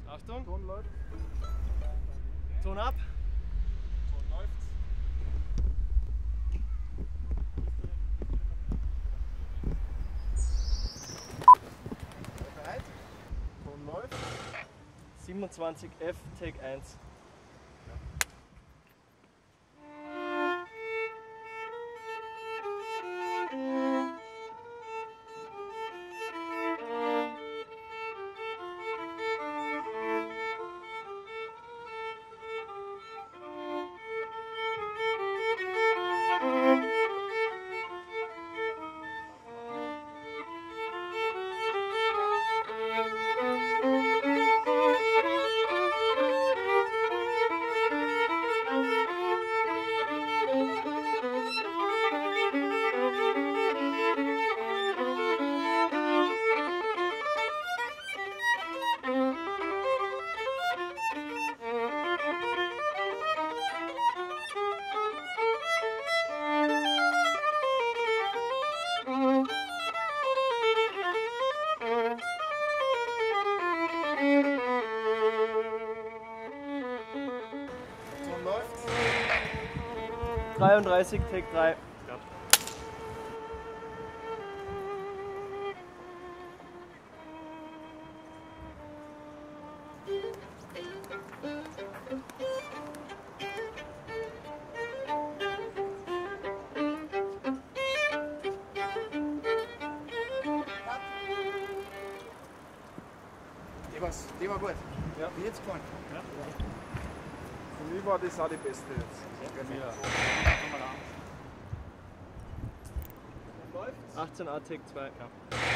Achtung. Ton läuft. Ton ab. Ton läuft. Bereit? Ton läuft. 27F, Take 1. Ton läuft. 33, Take 3. Ja. Die war gut. Ja. Wie jetzt gefallen? Ja. Für mich war das auch die beste jetzt. Ja. Läuft. 18A, Take 2. Ja.